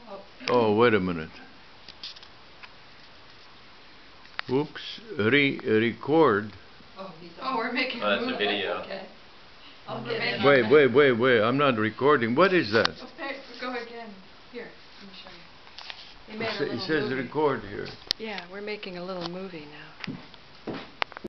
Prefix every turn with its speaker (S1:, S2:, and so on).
S1: Oh, wait a minute. Oops. Record.
S2: Oh, we're making a
S3: that's
S2: movie.
S3: a video.
S2: Okay.
S1: Wait. I'm not recording. What is that?
S2: Go again. Here, let me show you. We made a
S1: It
S2: little
S1: says
S2: movie.
S1: record here.
S2: Yeah, we're making a little movie now.